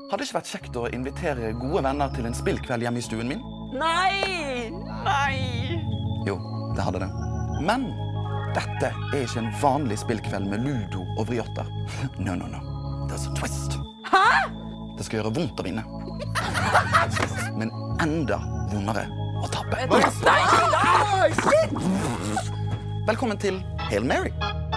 Hadde det ikke vært kjekt å invitere gode venner til en spillkveld hjemme i stuen min? Nei! Nei! Jo, det hadde det. Men dette er ikke en vanlig spillkveld med ludo og vriotter. No. There's a twist. Hæ? Det skal gjøre vondt å vinne. Men enda vondere å tappe. Velkommen til Hail Mary.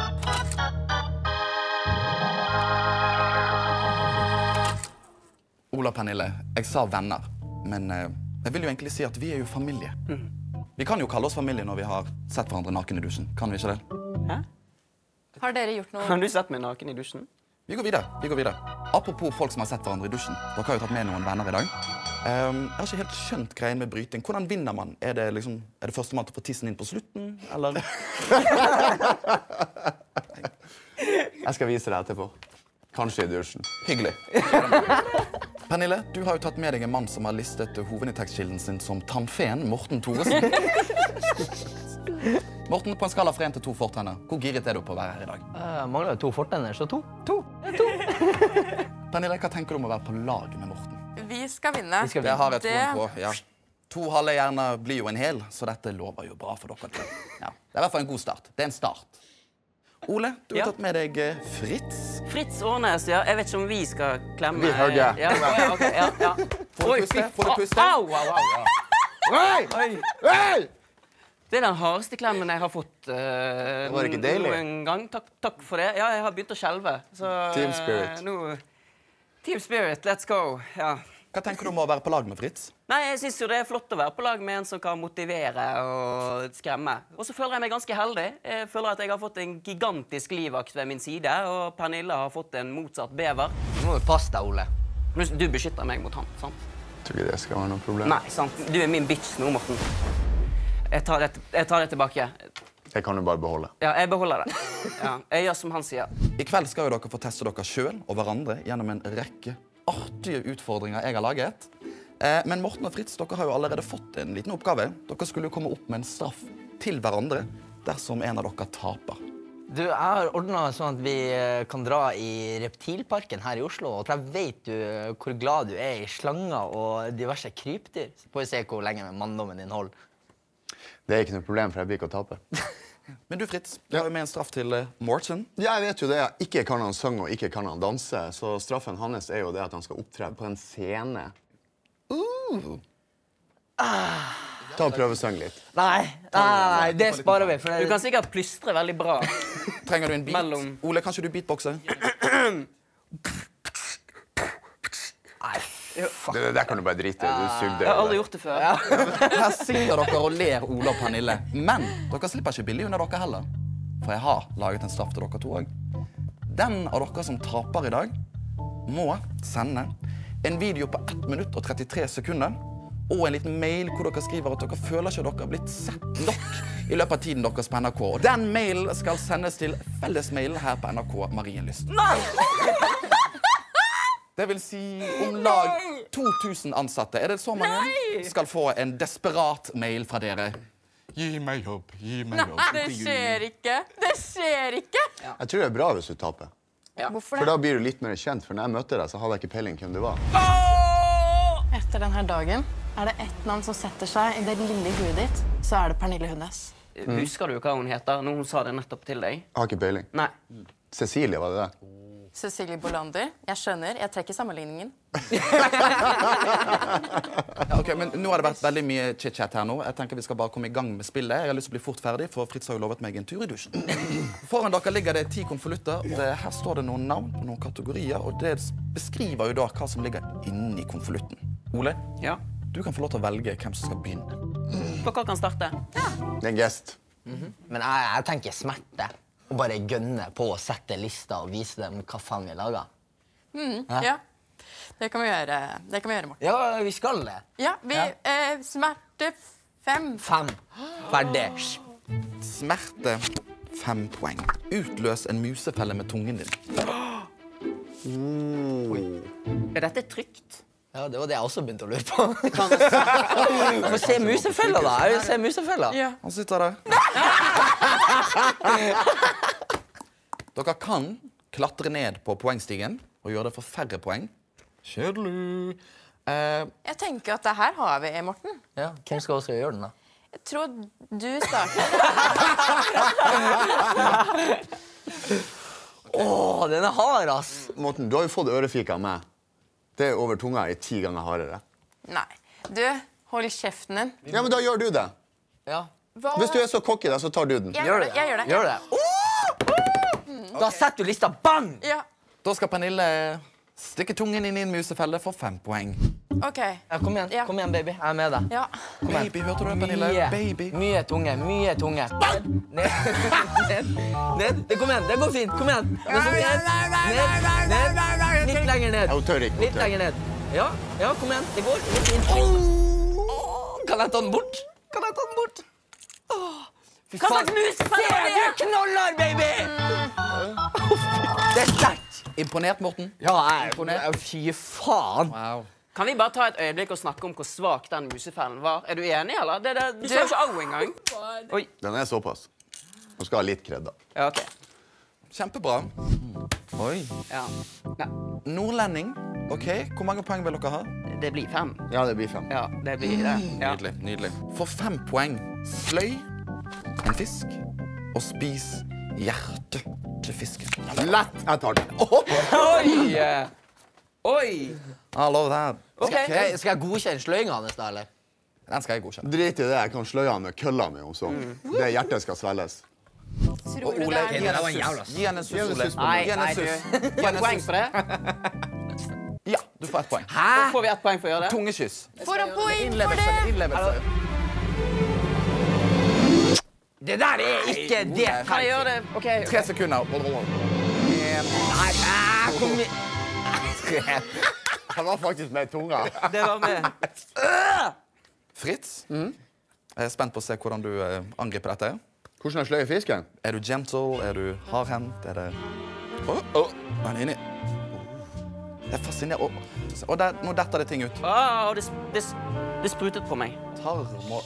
Ola og Pernille, jeg sa venner, men jeg vil jo egentlig si at vi er jo familie. Vi kan jo kalle oss familie når vi har sett hverandre naken i dusjen. Kan vi ikke det? Hæ? Har dere gjort noe? Har du sett meg naken i dusjen? Vi går videre. Apropos folk som har sett hverandre i dusjen. Dere har jo tatt med noen venner i dag. Jeg har ikke helt skjønt greien med bryting. Hvordan vinner man? Er det første mann til å få tissen inn på slutten, eller? Jeg skal vise deg etterpå. Kanskje i dusjen. Hyggelig. Pernille, du har jo tatt med deg en mann som har listet hovedinntektskilden sin som tannfeen, Morten Thoresen. Morten, på en skala fra 1 til 2 fortenner, hvor giret er du på å være her i dag? Jeg mangler 2 fortenner, så 2. Pernille, hva tenker du om å være på lag med Morten? Vi skal vinne. Det har jeg troen på, ja. 2 halve hjerner blir jo en hel, så dette lover jo bra for dere. Ja. Det er i hvert fall en god start. Det er en start. Ole, du har tatt med deg Fritz. Fritz Årnes, ja. Jeg vet ikke om vi skal klemme. Vi hugger. Ja, ok, ja. Får du puste? Au! Hei! Det er den hardeste klemmen jeg har fått var ikke deilig. noen gang. Takk for det. Ja, jeg har begynt å skjelve. Team spirit. Team spirit, let's go. Ja. Hva tenker du om å være på lag med Fritz? Nei, jeg synes jo det er flott å være på lag med en som kan motivere og skremme. Og så føler jeg meg ganske heldig. Jeg føler at jeg har fått en gigantisk livvakt ved min side, og Pernille har fått en motsatt bever. Du må jo passe deg, Ole. Du beskytter meg mot han, sant? Jeg tror ikke det skal være noe problem. Nei, sant. Du er min bitch nå, Morten. Jeg tar det tilbake. Det kan du bare beholde. Ja, jeg beholder det. Ja, jeg gjør som han sier. I kveld skal jo dere få teste dere selv og hverandre gjennom en rekke artige utfordringer jeg har laget. Men Morten og Fritz, dere har jo allerede fått en liten oppgave. Dere skulle jo komme opp med en straff til hverandre dersom en av dere taper. Du, jeg har ordnet sånn at vi kan dra i reptilparken her i Oslo, og jeg vet du hvor glad du er i slanger og diverse krypdyr. Så får vi se hvor lenge manndommen din holder. Det er ikke noe problem, for jeg blir ikke å tape. Men du, Fritz, du har jo med en straff til Morten. Ja, jeg vet jo det. Ikke kan han synge og ikke kan han danse, så straffen hans er jo det at han skal opptre på en scene. Ta og prøve å synge litt. Nei, det sparer vi. Du kan sikkert plystre veldig bra. Trenger du en beat? Ole, kanskje du beatboxer? Det der kan du bare drite i. Du sugde. Jeg har aldri gjort det før. Her sitter dere og ler, Ole og Pernille. Men dere slipper ikke billig under dere heller. For jeg har laget en straff til dere to også. Den av dere som taper i dag, må sende en video på 1 minutt og 33 sekunder, og en liten mail hvor dere skriver at dere føler ikke at dere har blitt sett nok i løpet av tiden deres på NRK. Og den mailen skal sendes til fellesmailen her på NRK Marienlyst. Nei! Det vil si om lag 2000 ansatte. Er det så mange skal få en desperat mail fra dere? Gi meg jobb, gi meg jobb. Det skjer ikke. Det skjer ikke. Jeg tror det er bra hvis du taper. Hvorfor For det? da blir du litt mer kjent, for når jeg møtte deg, så hadde jeg ikke peiling hvem du var. Etter denne dagen er det ett navn som setter seg i det lille huet ditt, så er det Pernille Hundes. Husker du hva hun heter? Når hun sa det nettopp til deg. Jeg har ikke peiling. Nei. Cecilie, var det det? Cecilie Bolander. Jeg skjønner. Jeg trekker sammenligningen. Ja, ok, men nå har det vært veldig mye chit-chat her nå. Jeg tenker vi skal bare komme i gang med spillet. Jeg har lyst til å bli fort ferdig, for Fritz har jo lovet meg en tur i dusjen. Foran dere ligger det 10 konvolutter. Her står det noen navn og noen kategorier, og det beskriver jo da hva som ligger inni konvolutten. Ole, Ja. du kan få lov til å velge hvem som skal begynne. Dere kan starte. Det er en gest. Men jeg tenker smerte. Og bare gønne på å sette lista og vise dem hva faen vi lager. Ja. Det kan vi gjøre. Det kan vi gjøre, Morten. Ja, vi skal det. Ja, smerte 5. 5. Ferdig. Smerte 5 poeng. Utløs en musefelle med tungen din. Er dette trygt? Ja, det var det jeg også begynte å lure på. Få se musefella, da. Jeg vil se musefella. Ja. Han sitter der. Dere kan klatre ned på poengstigen og gjøre det for færre poeng. Kjedelig. Jeg tenker at det her har vi, Morten. Ja, hvem skal også gjøre den da? Jeg tror du starter. Den er hard, ass. Morten, du har jo fått ørefik av meg. Det er over tunga i 10 ganger hardere. Nei. Du, hold kjeften din. Ja, men da gjør du det. Ja. Hva? Hvis du er så cocky, da, så tar du den. Jeg gjør det. Jeg gjør det. Gjør det. Da setter du lista bang! Ja, Da skal Pernille stikke tungen inn i en musefelle for 5 poeng. ok. Ja, kom igjen, Ja. kom igjen, baby. Jeg er med deg. Ja. Baby, hørte du det, Pernille? Baby. Mye tunge, mye tunge. Ned, ned. Det kom igjen, det går fint. Kom igjen. Det går ned. Litt lenger ned. Jeg tør ikke. Litt lenger ned. Ja, kom igjen. Det går. Litt fint. Kan jeg ta den bort? Fy Hva faen. slags musefelle er det? Du knoller, baby! Det er sterkt. Imponert, Morten? Ja, jeg er imponert. Fy faen. Wow. Kan vi bare ta et øyeblikk og snakke om hvor svak den musefellen var? Er du enig, eller? Du sa jo ikke au engang. Oi. Den er såpass. Du skal ha litt kred, da. Ja, ok. Kjempebra. Oi. Ja. Nei, Nordlending. Ok, hvor mange poeng vil dere ha? det blir 5. Ja, det blir 5. Ja, det blir det. Ja. Nydelig, nydelig. For 5 poeng, sløy en fisk og spis hjertet til fisken. Lett! Jeg tar den. Oi! Oi! I love that. Ok. Skal jeg godkjenne sløyinga hans da, eller? Den skal jeg godkjenne. Drit i det. Jeg kan sløye han med kølla mi om så. Det hjertet skal svelges. Tror Og du Ole, det gi er henne var en jævla suss. Gi henne en suss, Gi henne en Ole. suss på Nei, Gi henne en du. suss. Får jeg poeng for det? Ja, du får 1 poeng. Hvor får vi 1 poeng for å gjøre det? Tungekyss. Får han poeng for Innlevelse. det? Innlevelse. Det der er ikke det. Kan jeg gjøre det? Ok. 3 sekunder. Kom igjen. Han var faktisk med tunga. Det var med. Fritz, jeg er spent på å se hvordan du angriper dette. Hvordan er sløye fisken? Er du gentle? Er du hardhendt? Er det... Han er inni. Det er fascinerende. Og nå detter det ting ut. Det sprutet på meg. Tarm og...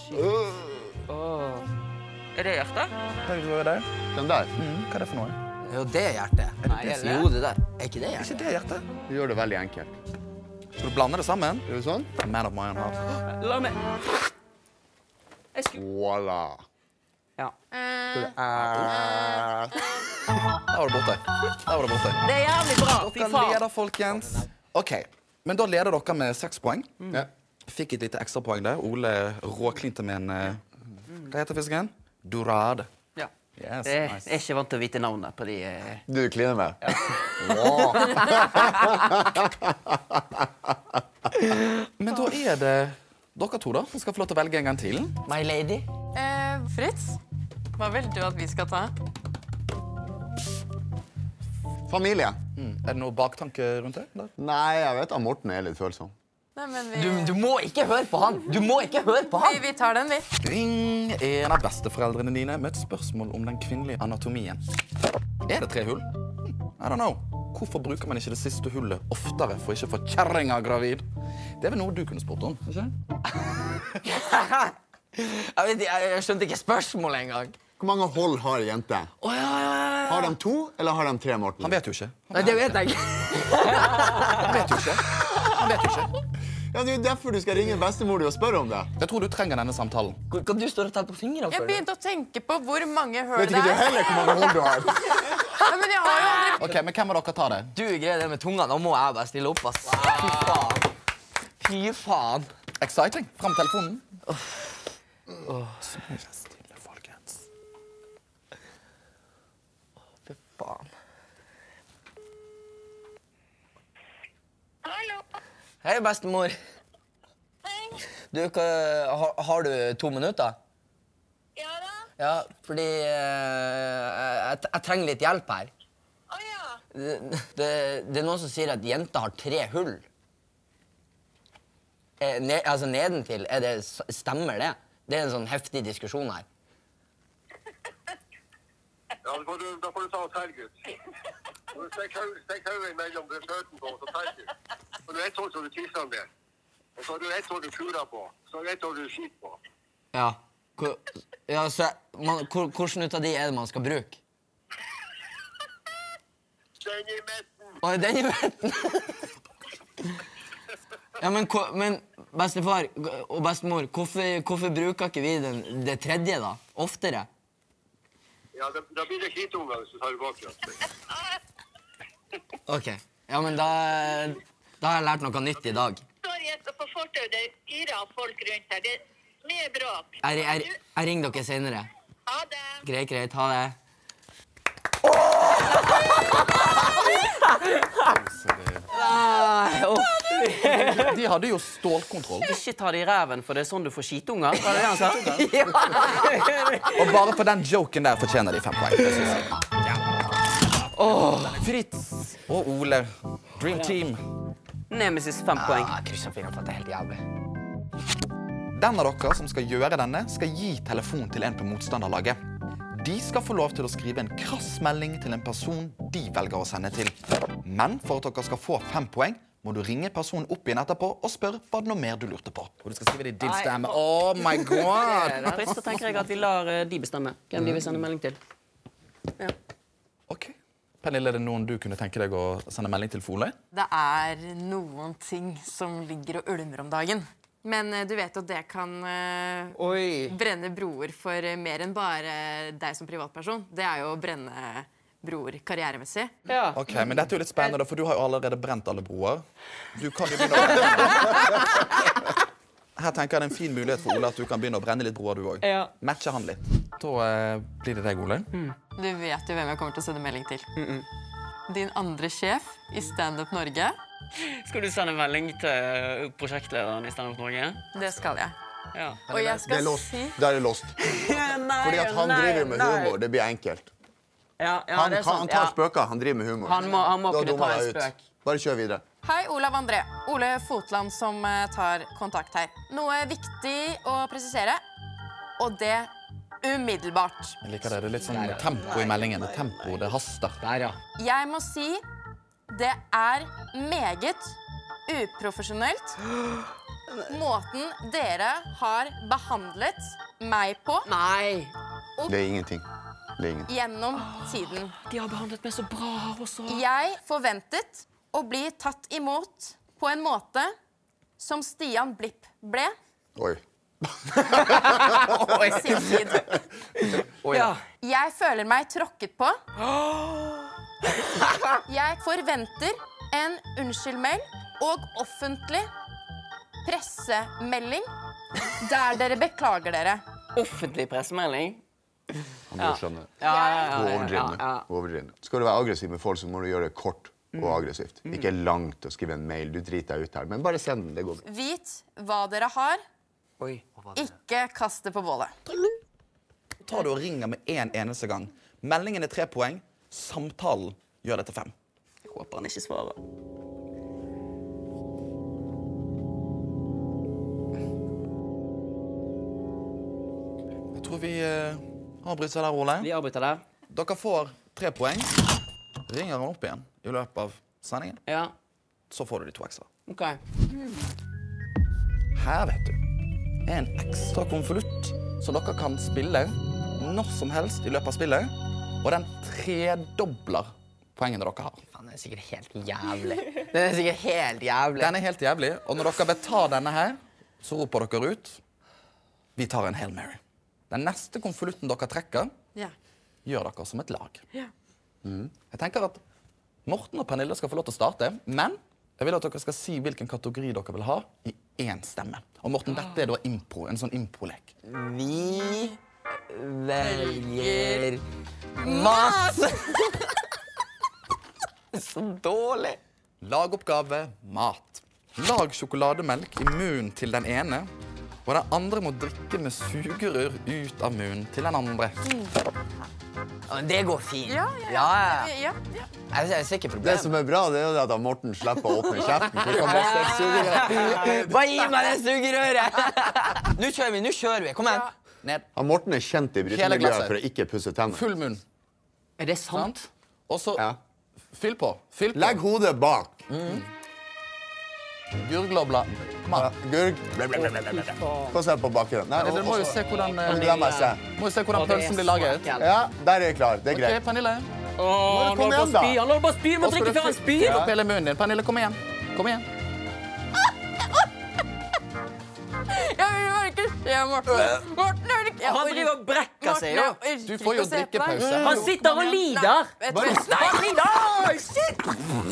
Er det hjertet? Hva er det? Den der. Hva er det for noe? Jo, det er hjertet. Nei, er det? Jo, det der. Er ikke det Er hjertet? ikke det hjertet? Du gjør det veldig enkelt. Skal du blande det sammen? Gjør du sånn? Man of my own heart. La meg. Jeg skulle... Voilà. Ja. Der var det borte. Det er jævlig bra. Fy Dere faen. leder, folkens. Ok, men da leder dere med 6 poeng. Ja. Fikk et lite ekstra poeng der. Ole råklinte med en... Hva heter fisken? Dorade. Ja. Yes, Jeg er nice. ikke vant til å vite navnet på de... Du kliner med? Wow. Men da er det dere to da, som skal få lov til å velge en gang til. My lady. Fritz, hva vil du at vi skal ta? Familie? Er det noe baktanke rundt det? Eller? Nei, jeg vet at Morten er litt følsom. Nei, men Du må ikke høre på han. Du må ikke høre på han. vi tar den, vi. Ring en av besteforeldrene dine med et spørsmål om den kvinnelige anatomien. Er det 3 hull? I don't know. Hvorfor bruker man ikke det siste hullet oftere for ikke å få kjerringa gravid? Det er vel noe du kunne spurt om, ikke? Jeg skjønte ikke spørsmålet engang. Hvor mange hold har en jente? Har de 2, eller har de 3, Morten? Han vet jo ikke. Nei, det vet jeg ikke. Han vet jo ikke. Ja, det er jo derfor du skal ringe bestemor di og spørre om det. Jeg tror du trenger denne samtalen. Kan du stå og telle på fingrene Jeg for det? begynte å tenke på hvor mange høl Vet det ikke du er. heller hvor mange hold du har? Ja, men jeg har jo aldri... Ok, men hvem av dere tar det? Du greier det med tunga. Da må jeg bare stille opp, ass. Fy faen. Fy faen. Exciting. Fram telefonen. Stille, folkens. Fy faen. Hallo. Hei, bestemor. Hei. Du, har du 2 minutter? Ja da. Ja, fordi jeg trenger litt hjelp her. Å ja. Det er noen som sier at jenter har 3 hull. Altså nedentil, stemmer det? Det er en sånn heftig diskusjon her. Ja, da får du ta og terge ut. Stekk hodet mellom føttene på, og så terge ut. Og du har ett hold som du tisser med. Og så har du ett hold du kurer på. Så har du ett hold du skiter på. Ja. Hvordan ut av de er det man skal bruke? Den i midten. Å, den i midten. Ja, men bestefar og bestemor, hvorfor bruker ikke vi det tredje da? Oftere? Ja, da blir det skitunger hvis du tar det bak. Ok. Ja, men da har jeg lært noe nytt i dag. Sorry, jeg skal på fortau. Det yrer av folk rundt her. Det er mye bråk. Jeg ringer dere senere. Ha det. Greit. Ha det. De hadde jo stålkontroll. Ikke ta det i ræven, for det er sånn du får skitunger. Var det det han sa? Og bare for den joken der fortjener de 5 poeng. Det synes jeg. Fritz og Ole. Dream Team. Nemesis 5 poeng. Kryss og finner på at det er helt jævlig. Den av dere som skal gjøre denne, skal gi telefon til en på motstanderlaget. De skal få lov til å skrive en krass melding til en person de velger å sende til. Men for at dere skal få 5 poeng, må du ringe personen opp igjen etterpå og spørre hva det noe mer du lurte på. Og du skal skrive det i din stemme. Oh my god! Så tenker jeg at vi lar de bestemme hvem de vil sende melding til. Ja. Ok. Pernille, er det noen du kunne tenke deg å sende melding til Fole? Det er noen ting som ligger og ulmer om dagen. Men du vet at det kan brenne broer for mer enn bare deg som privatperson. Det er jo å brenne broer karrieremessig. Ja. Ok, men dette er jo litt spennende, for du har jo allerede brent alle broer. Du kan jo begynne å... Her tenker jeg det er en fin mulighet for Ole at du kan begynne å brenne litt broer du også. Ja. Matcher han litt. Da blir det deg, Ole. Du vet jo hvem jeg kommer til å sende melding til. Din andre sjef i Stand Up Norge. Skal du sende melding til prosjektlederen i Stand Up Norge? Det skal jeg. Ja. Og jeg Det skal er lost. si... Der er lost. Fordi at han driver med humor, det blir enkelt. Ja, Han det er sant. tar spøker, han driver med humor. Han må Da kunne dummer ta jeg en ut. spøk. Bare kjør videre. Hei, Olav André. Ole Fotland som tar kontakt her. Noe viktig å presisere, og det umiddelbart. Jeg liker det. Det er litt sånn tempo i meldingen. Det er tempo, det haster. Der, ja. Jeg må si det er meget uprofesjonelt måten dere har behandlet meg på Nei. Det er ingenting. Det er ingenting. gjennom tiden. De har behandlet meg så bra også. Jeg forventet å bli tatt imot på en måte som Stian Blipp ble Oi. i sin tid. Ja. Jeg føler meg tråkket på. Jeg forventer en unnskyldmail og offentlig pressemelding der dere beklager dere. Offentlig pressemelding. Han må skjønne. Ja. Overdrivende. Skal du være aggressiv med folk, så må du gjøre det kort og aggressivt. Ikke langt å skrive en mail. Du driter deg ut her. Men bare send den. Det går bra. Vit hva dere har. Oi. Ikke kast det på bålet. Tar du og ringer med en eneste gang. Meldingen er 3 poeng. Samtalen gjør det til 5. Jeg håper han ikke svarer. Jeg tror vi avbryter der, Ole. Vi avbryter der. Dere får 3 poeng. Ringer han opp igjen i løpet av sendingen, Ja. så får du de 2 ekstra. Ok. Her, vet du, er en ekstra konvolutt som dere kan spille når som helst i løpet av spillet, og den tredobler poengene dere har. Faen, det er sikkert helt jævlig. Den er sikkert helt jævlig. Den er helt jævlig, og når dere vil ta denne her, så roper dere ut, vi tar en Hail Mary. Den neste konvolutten dere trekker, Ja. gjør dere som et lag. Ja. Jeg tenker at Morten og Pernille skal få lov til å starte, men jeg vil at dere skal si hvilken kategori dere vil ha i én stemme. Og Morten, dette er da impro, en sånn impro-lek. Vi velger mat. Så dårlig. Lagoppgave mat. Lag sjokolademelk i munnen til den ene, og den andre må drikke med sugerør ut av munnen til den andre. Ja, men det går fint. Ja. Jeg ser ikke Det problemet. som er bra, det er jo at Morten slipper å åpne kjeften. For du kan bare stikke sugerør. Bare gi meg det sugerøret! Nå kjører vi. Kom igjen. Ned. Morten er kjent i Hele brytemiljøet glasset. for å ikke pusse tennene. Full munn. Er det sant? Sant? Og så Ja. fyll på. Fyll på. Legg hodet bak. Gurglobla. Kom an. Gurg. Få se på bakken. Nei, Dere må jo se hvordan, La meg se. må jo se hvordan pølsen blir laget. Ja, der er jeg klar. Det er Ok, greit. Pernille. Kom igjen, da. Han holder på å spy. Han må Nå skal drikke du før han fylle spyr. opp hele munnen din. Pernille, kom igjen. Kom igjen. Jeg vil ikke se Morten. Morten, jeg vil ikke... Han driver og brekker seg, jo. Du får jo drikkepause. Han sitter og lider. Han lider! Shit!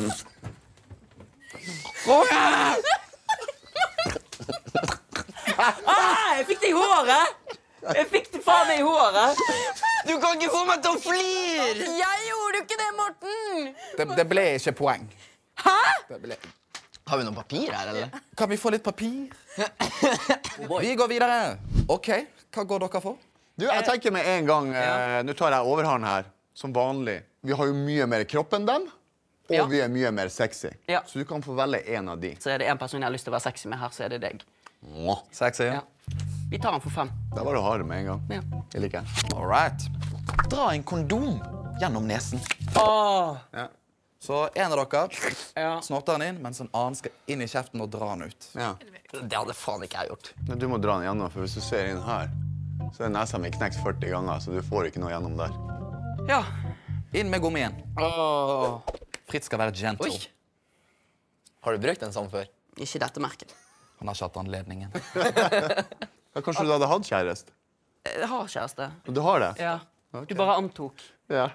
Jeg fikk det i håret! Jeg fikk det faen meg i håret! Du kan ikke få meg til å flire! Jeg gjorde jo ikke det, Morten! Det ble ikke poeng. Hæ? Har vi noe papir her, eller? Kan vi få litt papir? Vi går videre. Ok, hva går dere for? Du, jeg tenker med en gang, nå tar jeg overhånd her, som vanlig. Vi har jo mye mer kropp enn dem, og vi er mye mer sexy. Ja. Så du kan få velge en av de. Så er det en person jeg har lyst til å være sexy med her, så er det deg. Sexy? Ja. Vi tar han for 5. Det var å ha det med en gang. Ja. Jeg liker det. All right. Dra en kondom gjennom nesen. Ja. Så en av dere snorter den inn, mens en annen skal inn i kjeften og dra den ut. Ja. Det hadde faen ikke jeg gjort. Men du må dra den gjennom, for hvis du ser inn her, så er nesa mi knekt 40 ganger, så du får ikke noe gjennom der. Ja. Inn med gommien. Fritz skal være gentle. Oi. Har du brukt en sånn før? Ikke dette merket. Han har ikke hatt anledningen. Ja, kanskje du hadde hatt kjærest? Jeg har kjæreste. Du har det? Ja. Ok. Du bare antok. Ja.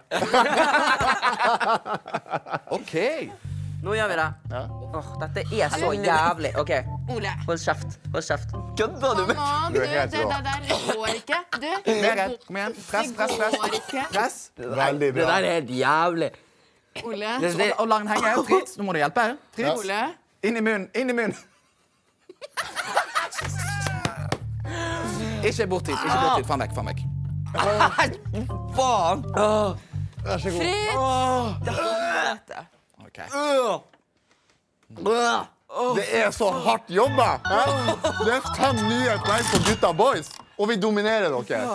Ok. Nå gjør vi det. Ja. Dette er så jævlig. Ok, Ole. hold kjeft. Hold kjeft. Kødda du med? Mamma, Du er helt rå. det der går ikke. Du, Berit, kom igjen. Press, press, det går press. ikke. Press. Veldig Det bra. der er helt jævlig. Ole. Og la den henge. Fritz, nå må du hjelpe. Fritz. Ole. Inn i munnen. Inn i munnen. Ikke bort hit. Ikke bort hit. Faen vekk. Faen vekk. Faen! Fritz! Ok. Det er så hardt jobba! hæ? Det er 5 nye poeng på gutta boys, og vi dominerer dere.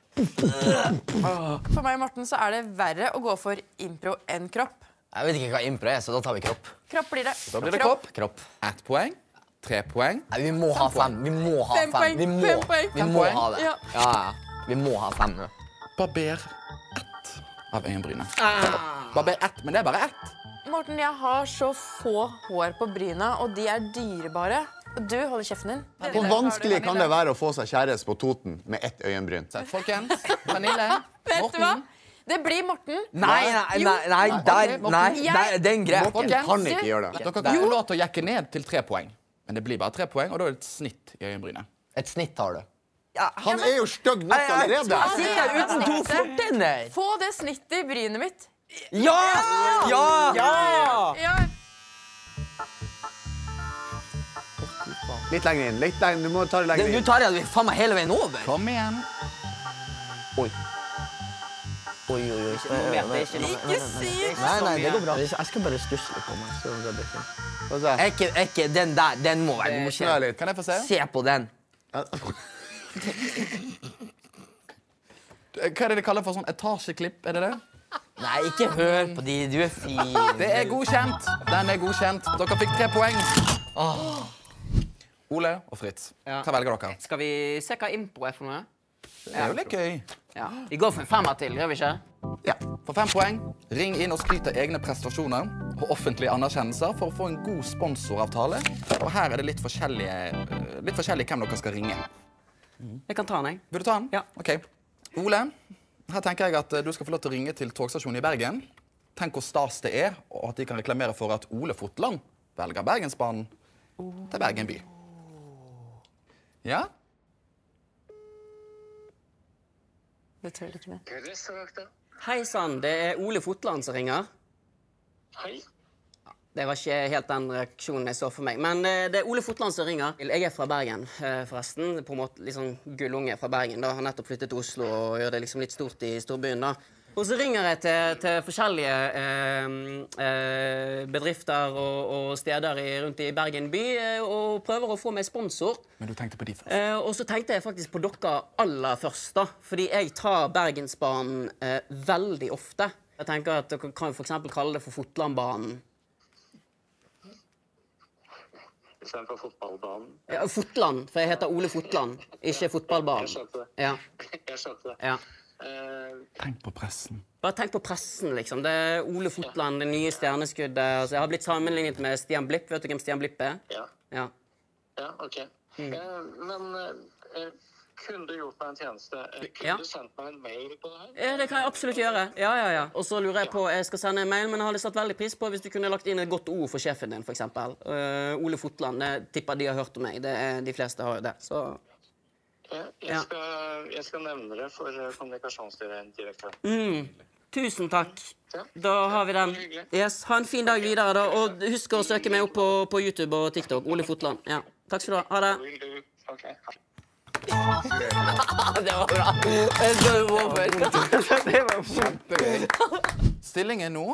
For meg og Morten så er det verre å gå for impro enn kropp. Jeg vet ikke hva impro er, så da tar vi kropp. Kropp blir det. Da blir det kropp. Kropp. 1 poeng. 3 poeng. Nei, vi må ha 5. Vi må ha 5 5. poeng, Vi må, 5 poeng. vi 5 må poeng. ha det. Ja. Ja, ja. Vi må ha 5 nå. Barber 1 av øyenbrynet. Barber 1, men det er bare 1. Morten, jeg har så få hår på bryna, og de er dyrebare. Og du holder kjeften din. Hvor vanskelig kan det være å få seg kjæreste på Toten med 1 øyenbryn? Folkens, Pernille, Vet du hva? Morten. Det blir Morten. Nei, den greia. Dere kan ikke gjøre det. Dere kan få lov til å jekke ned til 3 poeng. Men det blir bare 3 poeng, og da er det et snitt i øyenbrynet. Et snitt har du. Han er jo stygg nok allerede. Jeg sitter her uten 2 fortenner. Få det snittet i brynet mitt. Ja! Ja! Ja. Litt lenger inn. Litt lenger. Du må ta det lenger Du inn. tar det faen meg hele veien over. Kom igjen. Oi. Oi. Ikke si Nei, det går bra. Jeg skal bare stusse litt på meg. Så det blir fint. Få se. Er ikke den der, den må være Snø godkjent. litt. Kan jeg få se? Se på den. Hva er det de kaller for sånn etasjeklipp? Er det det? Nei, ikke hør på de, du er fin. Det er godkjent. Den er godkjent. Dere fikk 3 poeng. Ole og Fritz, Ja. hva velger dere? Skal vi se hva impro er for noe? Det er jo litt gøy. Ja. Vi går for en 5 til, gjør vi ikke? Ja. For 5 poeng, ring inn og skryt av egne prestasjoner og offentlige anerkjennelser for å få en god sponsoravtale. Og her er det litt forskjellig hvem dere skal ringe. Jeg kan ta den, jeg. Vil du ta den? Ja. Ok. Ole, her tenker jeg at du skal få lov til å ringe til togstasjonen i Bergen. Tenk hvor stas det er, og at de kan reklamere for at Ole Fotland velger Bergensbanen til Bergen by. Ja? Det tør ikke det. Hei sann, det er Ole Fotland som ringer. Hei. Det var ikke helt den reaksjonen jeg så for meg. Men det er Ole Fotland som ringer. Jeg er fra Bergen, forresten. På en måte litt sånn gullunge fra Bergen. Da. Har nettopp flyttet til Oslo og gjør det liksom litt stort i storbyen. Da. Og så ringer jeg til forskjellige bedrifter og steder rundt i Bergen by og prøver å få meg sponsor. Men du tenkte på de først. Og så tenkte jeg faktisk på dere aller først, da. Fordi jeg tar Bergensbanen veldig ofte. Jeg tenker at dere kan for eksempel kalle det for Fotlandbanen. Istedenfor fotballbanen. Ja, Fotland, for jeg heter Ole Fotland, ikke fotballbanen. Jeg skjønte det. Ja, Jeg skjønte det. ja. Tenk på pressen. Bare tenk på pressen, liksom. Det er Ole Fotland, det nye stjerneskuddet. Altså, jeg har blitt sammenlignet med Stian Blipp. Vet du hvem Stian Blipp er? Ja. Ja. Ja, ok. Men kunne du gjort meg en tjeneste? Kunne du sendt meg en mail på det her? Ja, det kan jeg absolutt gjøre. Ja. Og så lurer jeg på, jeg skal sende en mail, men jeg hadde satt veldig pris på hvis du kunne lagt inn et godt ord for sjefen din, for eksempel. Ole Fotland, jeg tipper de har hørt om meg. De fleste har jo det, så... Jeg skal nevne det for kommunikasjonsdirektøren. Tusen takk. Da har vi den. Yes, ha en fin dag videre da, og husk å søke meg opp på YouTube og TikTok. Ole Fotland. Ja. Takk skal du ha. Ha det. Ok. Det var bra. Det var kjempegøy. Stillingen nå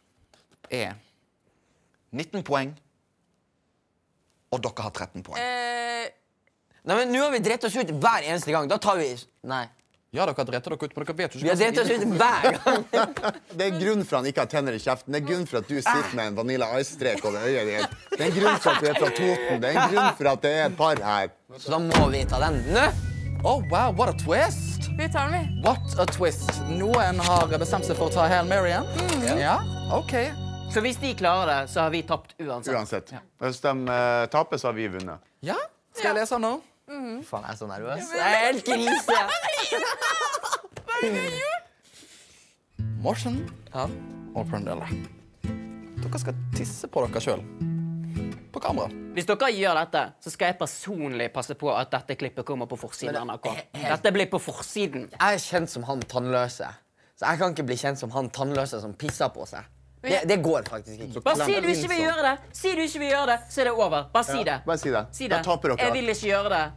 19 poeng, og dere har 13 poeng. Nei, men nå har vi drept oss ut hver eneste gang. Da tar vi... Nei. Ja, dere har drept dere ut, men dere vet jo ikke... Vi har drept oss ut hver gang. Det grunn for han ikke har tenner i kjeften. Det grunn for at du sitter med en Vanilla Ice-strek over øyet ditt. Det grunn for at du fra Toten. Det grunn for at det et par her. Så da må vi ta den nå. Oh, wow, what a twist! Vi tar den, vi. What a twist. Noen har bestemt seg for å ta Hail Mary igjen. Ja, ok. Så hvis de klarer det, så har vi tapt uansett. Hvis de taper, så har vi vunnet. Ja, skal jeg lese nå? Faen, jeg så nervøs. Jeg er helt krise. Hva er det du gjør? Morten og Pernille. Dere skal tisse på dere selv. På kamera. Hvis dere gjør dette, så skal jeg personlig passe på at dette klippet kommer på forsiden av NRK. Dette blir på forsiden. Jeg er kjent som han tannløse. Så jeg kan ikke bli kjent som han tannløse som pisser på seg. Det går faktisk ikke. Bare si du ikke vil gjøre det. Si du ikke vil gjøre det, så er det over. Bare si det. Bare si det. Da taper dere. Jeg vil ikke gjøre det.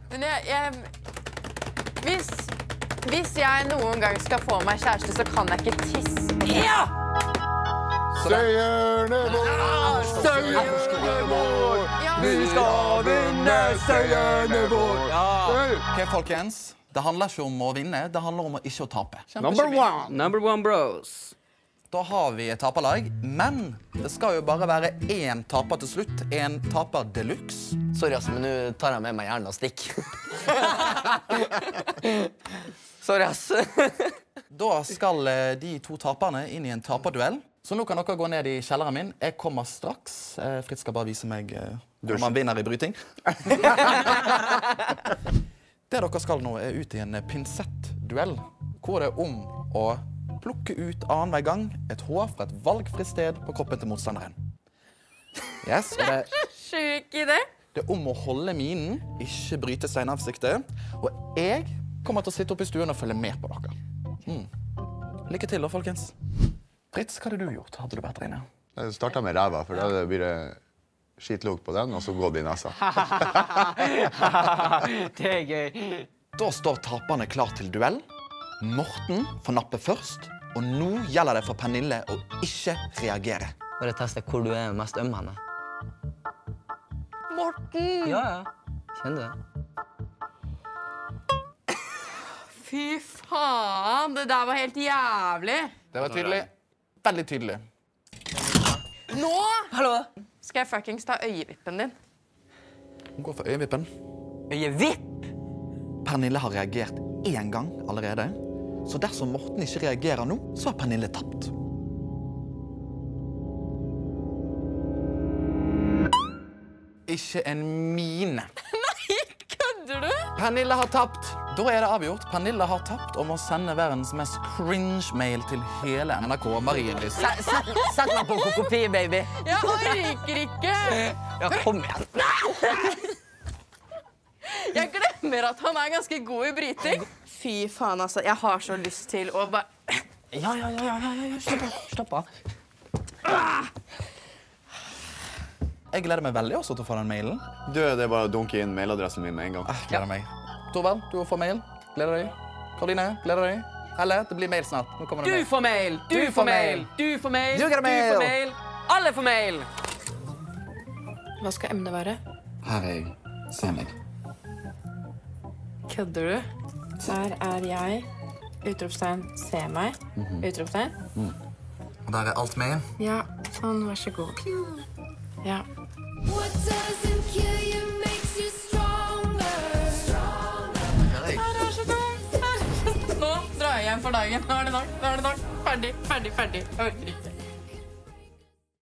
Men hvis jeg noen gang skal få meg kjæreste, så kan jeg ikke tisse. Ja! Seierne vår, seierne vår, vi skal vinne seierne vår. Ok, folkens. Det handler ikke om å vinne, det handler om å ikke å tape. Number one bros. Da har vi et taperlag, men det skal jo bare være én taper til slutt. En taper deluxe. Sorry, ass, men nå tar jeg med meg hjernen og stikk. Sorry, ass. Da skal de to taperne inn i en taperduell. Så nå kan dere gå ned i kjelleren min. Jeg kommer straks. Fritz skal bare vise meg når man vinner i bryting. Det dere skal nå er ut i en pinsettduell, hvor det er om å plukke ut annen hver gang et hår fra et valgfritt sted på kroppen til motstanderen. Yes, det er så sjuk idé. Det er om å holde minen, ikke bryte seg i ansiktet. Og jeg kommer til å sitte oppe i stuen og følge med på dere. Lykke til da, folkens. Fritz, hva hadde du gjort? Hadde du vært der inne? Jeg startet med ræva, for da blir det skitlukt på den, og så går det i nesa. Det er gøy. Da står taperne klar til duell. Morten får nappe først, og nå gjelder det for Pernille å ikke reagere. Bare teste hvor du er mest øm henne. Morten! Ja. Kjenner du det? Fy faen, det der var helt jævlig. Det var tydelig. Veldig tydelig. Nå Hallo? skal jeg fuckings ta øyevippen din. Gå for øyevippen. Øyevipp? Pernille har reagert 1 gang allerede. Så dersom Morten ikke reagerer nå, så har Pernille tapt. Ikke en mine. Nei, kødder du? Pernille har tapt. Da er det avgjort. Pernille har tapt og må sende verdens mest cringe-mail til hele NRK. Marienlyst. Sett meg på kokopi, baby. Jeg orker ikke. Ja, kom igjen. Jeg glemmer at han er ganske god i bryting. Fy faen, altså. Jeg har så lyst til å bare... Ja. Stopp av. Jeg gleder meg veldig også til å få den mailen. Det er bare å dunke inn mailadressen min med en gang. Gleder meg. Torvald, du får mail. Gleder deg. Karoline, gleder deg. Helle, det blir mail snart. Nå kommer det mail. Du får mail! Du får mail! Du får mail! Du får mail! Alle får mail! Hva skal emnet være? Her er jeg. Se meg. Kødder du? Her er jeg. Utropstegn, se meg. Utropstegn. Og der er alt med. Ja, sånn, vær så god. Ja. Nå drar jeg hjem for dagen. Nå er det nok. Ferdig. Jeg orker ikke.